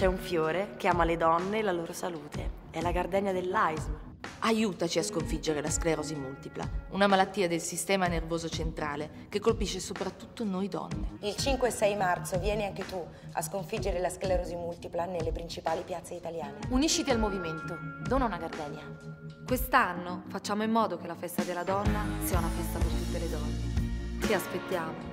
C'è un fiore che ama le donne e la loro salute. È la Gardenia dell'AISM. Aiutaci a sconfiggere la sclerosi multipla, una malattia del sistema nervoso centrale che colpisce soprattutto noi donne. Il 5 e 6 marzo vieni anche tu a sconfiggere la sclerosi multipla nelle principali piazze italiane. Unisciti al movimento, dona una Gardenia. Quest'anno facciamo in modo che la festa della donna sia una festa per tutte le donne. Ti aspettiamo.